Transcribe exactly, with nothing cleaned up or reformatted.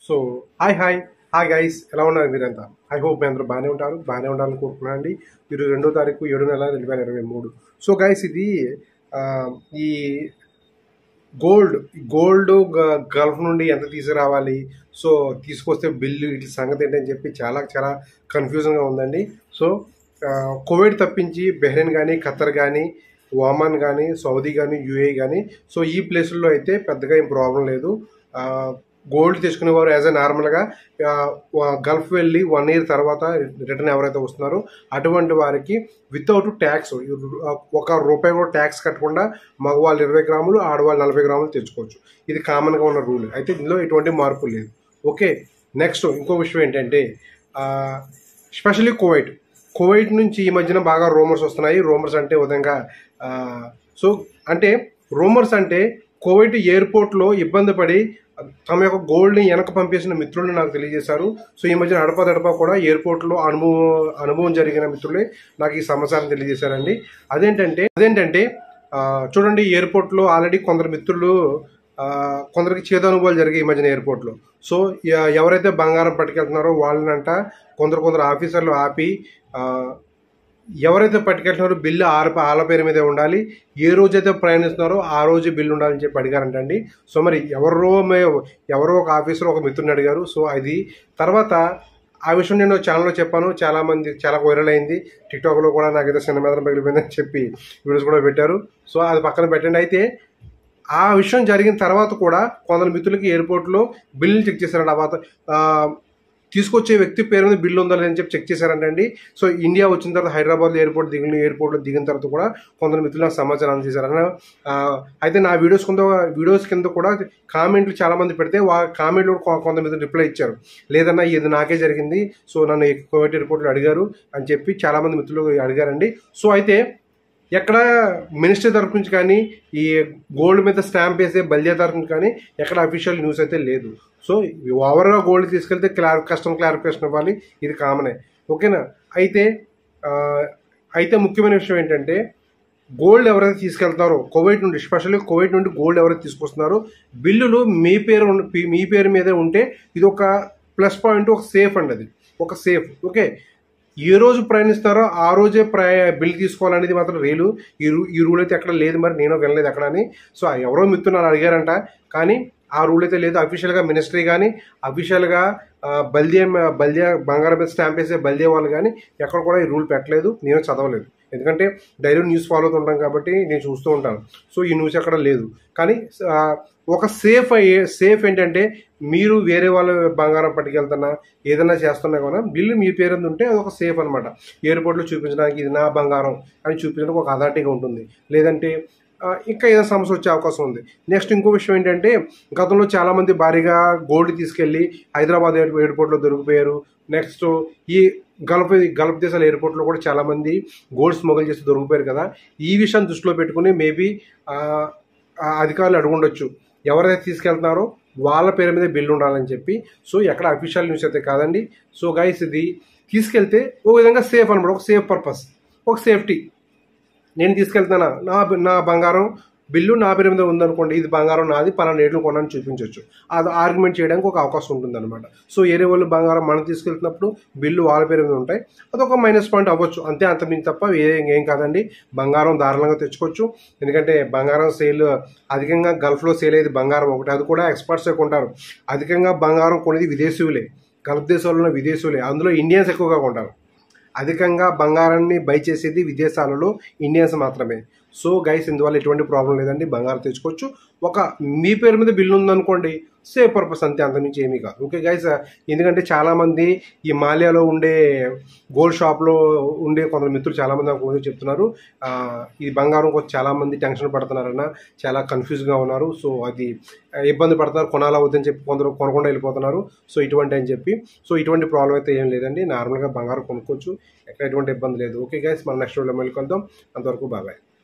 So hi hi hi guys, ఎలా ఉన్నారు మీరంతా? ఐ హోప్ మీ అందరూ బాగానే ఉంటారు, బాగానే ఉండాలని కోరుకున్నాను అండి. ఈరోజు రెండో తారీఖు ఏడు నెల రెండు వేల ఇరవై మూడు. సో గైస్, ఇది ఆ, ఈ గోల్డ్ గోల్డ్ గల్ఫ్ నుండి ఎంత తీసుకురావాలి, సో తీసుకొస్తే బిల్లు ఇట్ల సంగతి ఏంటని చెప్పి చాలా చాలా కన్ఫ్యూజన్గా ఉందండి. సో ఆ, కువైట్ తప్పించి బెహ్రెయిన్ కానీ, ఖతర్ కానీ, ఒమాన్ కానీ, సౌదీ కానీ, యూఏఈ కానీ, సో ఈ ప్లేసుల్లో అయితే పెద్దగా ఏం ప్రాబ్లం లేదు. ఆ, గోల్డ్ తీసుకునేవారు యాజ్ ఎ నార్మల్గా గల్ఫ్ వెళ్ళి వన్ ఇయర్ తర్వాత రిటర్న్ ఎవరైతే వస్తున్నారో అటువంటి వారికి వితౌట్ ట్యాక్స్, ఒక రూపాయి కూడా ట్యాక్స్ కట్టకుండా మగవాళ్ళు ఇరవై గ్రాములు, ఆడవాళ్ళు నలభై గ్రాములు తెచ్చుకోవచ్చు. ఇది కామన్గా ఉన్న రూల్. అయితే ఇందులో ఎటువంటి మార్పు లేదు. ఓకే, నెక్స్ట్ ఇంకో విషయం ఏంటంటే, స్పెషల్లీ కువైట్ కువైట్ నుంచి ఈ మధ్యన బాగా రూమర్స్ వస్తున్నాయి. రూమర్స్ అంటే విధంగా సో అంటే రూమర్స్ అంటే కువైట్ ఎయిర్పోర్ట్లో ఇబ్బంది పడి తమ యొక్క గోల్డ్ని వెనక పంపేసిన మిత్రులు నాకు తెలియజేశారు. సో ఈ మధ్యన అడపదడప కూడా ఎయిర్పోర్ట్లో అనుభవం అనుభవం జరిగిన మిత్రులే నాకు ఈ సమాచారం తెలియజేశారండి. అదేంటంటే అదేంటంటే చూడండి, ఎయిర్పోర్ట్లో ఆల్రెడీ కొందరు మిత్రులు కొందరికి చేదు అనుభవాలు జరిగాయి ఈ మధ్యన ఎయిర్పోర్ట్లో. సో ఎవరైతే బంగారం పట్టుకెళ్తున్నారో వాళ్ళనంట కొందరు కొందరు ఆఫీసర్లు ఆపి ఎవరైతే పట్టుకెళ్తున్నారో బిల్లు ఆరు ఆల పేరు మీదే ఉండాలి, ఏ రోజైతే ప్రయాణిస్తున్నారో ఆ రోజు బిల్లు ఉండాలని చెప్పి అడిగారంటండి. సో మరి ఎవరో ఎవరో ఒక ఆఫీసర్ ఒక మిత్రుని అడిగారు. సో అది తర్వాత ఆ విషయం నేను ఛానల్లో చెప్పాను, చాలామంది చాలా వైరల్ అయింది. టిక్టాక్లో కూడా నాకైతే సినిమా పగిలిపోయిందని చెప్పి వీడియోస్ కూడా పెట్టారు. సో అది పక్కన పెట్టండి. అయితే ఆ విషయం జరిగిన తర్వాత కూడా కొందరు మిత్రులకి ఎయిర్పోర్ట్లో బిల్లు చెక్ చేశారంట. తర్వాత తీసుకొచ్చే వ్యక్తి పేరు మీద బిల్లు ఉందా లేదని చెప్పి చెక్ చేశారంటండి. సో ఇండియా వచ్చిన తర్వాత హైదరాబాద్ ఎయిర్పోర్ట్ దిగిన ఎయిర్పోర్ట్లో దిగిన తర్వాత కూడా కొందరు మిత్రులు నాకు సమాచారం అందజేశారు. అయితే నా వీడియోస్ కింద వీడియోస్ కింద కూడా కామెంట్లు చాలామంది పెడితే వా కామెంట్లు కొంత మిత్రులు రిప్లై ఇచ్చారు, లేదన్నా ఇది నాకే జరిగింది, సో నన్ను కువైట్ ఎయిర్పోర్ట్లో అడిగారు అని చెప్పి చాలామంది మిత్రులు అడిగారండి. సో అయితే ఎక్కడ మినిస్టర్ తరఫు నుంచి కానీ, ఈ గోల్డ్ మీద స్టాంప్ వేసే బల్దియా తరఫు నుంచి కానీ ఎక్కడ అఫీషియల్ న్యూస్ అయితే లేదు. సో ఓవర్గా గోల్డ్ తీసుకెళ్తే క్లారి కస్టమ్ క్లారిఫికేషన్ ఇవ్వాలి, ఇది కామనే. ఓకేనా? అయితే అయితే ముఖ్యమైన విషయం ఏంటంటే, గోల్డ్ ఎవరైతే తీసుకెళ్తారో కువైట్ నుండి, స్పెషల్లీ కువైట్ నుండి గోల్డ్ ఎవరైతే తీసుకొస్తున్నారో బిల్లులు మీ పేరు మీ పేరు మీదే ఉంటే ఇది ఒక ప్లస్ పాయింట్, ఒక సేఫ్ అండి. అది ఒక సేఫ్. ఓకే, ఏ రోజు ప్రయాణిస్తారో ఆ రోజే ప్రయా బిల్ తీసుకోవాలనేది మాత్రం రేలు. ఈ రూ ఈ రూల్ అయితే ఎక్కడ లేదు, మరి నేను వినలేదు ఎక్కడ అని. సో ఎవరో మిత్రులు అడిగారంట, కానీ ఆ రూల్ అయితే లేదు. అఫీషియల్గా మినిస్ట్రీ కానీ, అఫీషియల్గా బల్దియా బల్దియా బంగారం మీద స్టాంప్ వేసే బల్దియా వాళ్ళు కానీ ఎక్కడ కూడా ఈ రూల్ పెట్టలేదు, నేను చదవలేదు. ఎందుకంటే డైలీ న్యూస్ ఫాలో అవుతుంటాం కాబట్టి నేను చూస్తూ ఉంటాను. సో ఈ న్యూస్ ఎక్కడ లేదు. కానీ ఒక సేఫ్ అయ్యే సేఫ్ ఏంటంటే, మీరు వేరే వాళ్ళ బంగారం పట్టుకెళ్తున్నా ఏదైనా చేస్తున్నా కూడా బిల్లు మీ పేరు ఉంటే అది ఒక సేఫ్ అనమాట. ఎయిర్పోర్ట్లో చూపించడానికి ఇది నా బంగారం అని చూపించడానికి ఒక అథారిటీగా ఉంటుంది. లేదంటే ఇంకా ఏదైనా సమస్య వచ్చే అవకాశం ఉంది. నెక్స్ట్ ఇంకో విషయం ఏంటంటే, గతంలో చాలామంది భారీగా గోల్డ్ తీసుకెళ్ళి హైదరాబాద్ ఎయిర్పోర్ట్లో దొరికిపోయారు. నెక్స్ట్ ఈ గల్ఫ్ గల్ఫ్ దేశాల ఎయిర్పోర్ట్లో కూడా చాలామంది గోల్డ్ స్మగుల్ చేసి దొరికిపోయారు కదా. ఈ విషయాన్ని దృష్టిలో పెట్టుకుని మేబీ అధికారులు అడుగుండొచ్చు, ఎవరైతే తీసుకెళ్తున్నారో వాళ్ళ పేరు మీద బిల్లు ఉండాలని చెప్పి. సో ఎక్కడ అఫీషియల్ న్యూస్ అయితే కాదండి. సో గైస్, ఇది తీసుకెళ్తే ఒక విధంగా సేఫ్ అనమాట, ఒక సేఫ్ పర్పస్, ఒక సేఫ్టీ. నేను తీసుకెళ్తానా నా నా బంగారం బిల్లు నా పేరు మీద ఉందనుకోండి, ఇది బంగారం నాది, పలానా రేట్లు కొనని చూపించవచ్చు. అది ఆర్గ్యుమెంట్ చేయడానికి ఒక అవకాశం ఉంటుంది అనమాట. సో ఏరే వాళ్ళు బంగారం మనం తీసుకెళ్తున్నప్పుడు బిల్లు వాళ్ళ పేరు మీద ఉంటాయి, అదొక మైనస్ పాయింట్ అవ్వచ్చు, అంతే. అంతమించి తప్ప ఏం ఏం కాదండి. బంగారం ధారాళంగా తెచ్చుకోవచ్చు. ఎందుకంటే బంగారం సేల్ అధికంగా గల్ఫ్లో సేల్ అయ్యేది బంగారం ఒకటి, అది కూడా ఎక్స్పర్ట్సే కొంటారు. అధికంగా బంగారం కొనేది విదేశీయులే, గల్ఫ్ దేశాల్లో ఉన్న విదేశీయులే. అందులో ఇండియన్స్ ఎక్కువగా కొంటారు. అధికంగా బంగారాన్ని బై చేసేది విదేశాలలో ఇండియన్స్ మాత్రమే. సో గైస్, ఇందువల్ల ఎటువంటి ప్రాబ్లం లేదండి, బంగారం తెచ్చుకోవచ్చు. ఒక మీ పేరు మీద బిల్లు ఉందనుకోండి, సేఫ్ పర్పస్ అంతే, అంతమించి ఏమీ కాదు. ఓకే గైస్, ఎందుకంటే చాలామంది ఈ మాల్యాలో ఉండే గోల్డ్ షాప్లో ఉండే కొందరు మిత్రులు చాలామంది నాకు చెప్తున్నారు, ఈ బంగారం కోసం చాలామంది టెన్షన్ పడుతున్నారన్న, చాలా కన్ఫ్యూజ్గా ఉన్నారు. సో అది ఇబ్బంది పడుతున్నారు, కొనాలా వద్దని చెప్పి కొందరు కొనకుండా వెళ్ళిపోతున్నారు. సో ఇటువంటి అని చెప్పి సో ఇటువంటి ప్రాబ్లం అయితే ఏం లేదండి, నార్మల్గా బంగారం కొనుక్కోవచ్చు, ఎక్కడ ఎటువంటి ఇబ్బంది లేదు. ఓకే గైస్, మన నెక్స్ట్ వీడియోలో మళ్ళీ కలుద్దాం. అంతవరకు బాయ్ బాయ్.